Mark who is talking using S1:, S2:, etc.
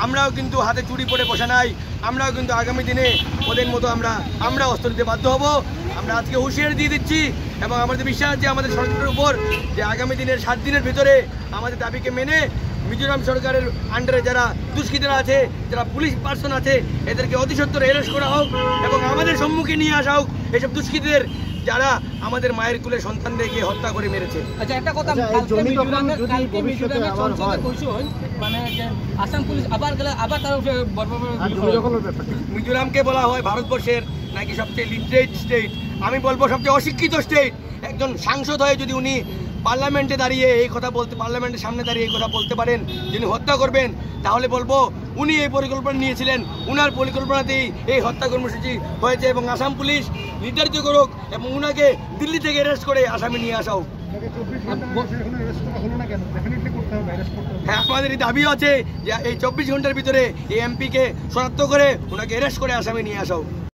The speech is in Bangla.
S1: আমরাও কিন্তু হাতে চুরি পরে বসে নাই। আমরাও কিন্তু আগামী দিনে ওদের মতো আমরা অস্ত্র নিতে বাধ্য হব। আমরা আজকে হুঁশিয়ারি দিয়ে দিচ্ছি এবং আমাদের বিশ্বাস আছে আমাদের সরকারের উপর যে আগামী দিনের 7 দিনের ভিতরে আমাদের দাবিকে মেনে মিজোরাম সরকারের আন্ডারে যারা দুষ্কৃতীরা আছে, যারা পুলিশ পার্সন আছে, এদেরকে অতি সত্বর অ্যারেস্ট করা হোক এবং আমাদের সম্মুখে নিয়ে আসা হোক এসব দুষ্কৃতীদের যারা আমাদের মায়ের কুলে সন্তানদেরকে হত্যা করে মেরেছে।
S2: আচ্ছা, একটা কথা, মানে আসাম পুলিশ আবার তার
S1: মিজোরামকে বলা হয় ভারতবর্ষের নাকি সবচেয়ে লিটারেট স্টেট। আমি বলবো সবচেয়ে অশিক্ষিত স্টেট। একজন সাংসদ হয়ে যদি উনি পার্লামেন্টে দাঁড়িয়ে এই কথা বলতে, পার্লামেন্টের সামনে দাঁড়িয়ে এই কথা বলতে পারেন যিনি হত্যা করবেন, তাহলে বলবো উনি এই পরিকল্পনা নিয়েছিলেন, উনার পরিকল্পনাতেই এই হত্যা কর্মসূচি হয়েছে এবং আসাম পুলিশ নির্ধারিত করুক এবং উনাকে দিল্লি থেকে অ্যারেস্ট করে আসামে নিয়ে আসা হোক। হ্যাঁ, আমাদের এই দাবি আছে যে এই 24 ঘন্টার ভিতরে এই এমপিকে শনাক্ত করে ওনাকে অ্যারেস্ট করে আসামে নিয়ে আসা হোক।